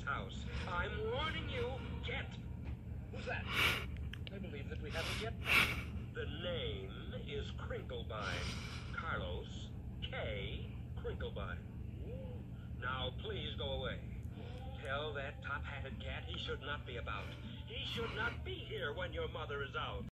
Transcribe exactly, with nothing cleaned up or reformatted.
house. I'm warning you. Get. Who's that? I believe that we haven't yet. The name is Crinklebine. Carlos K. Crinklebine. Now, please go away. Tell that top-hatted cat he should not be about. He should not be here when your mother is out.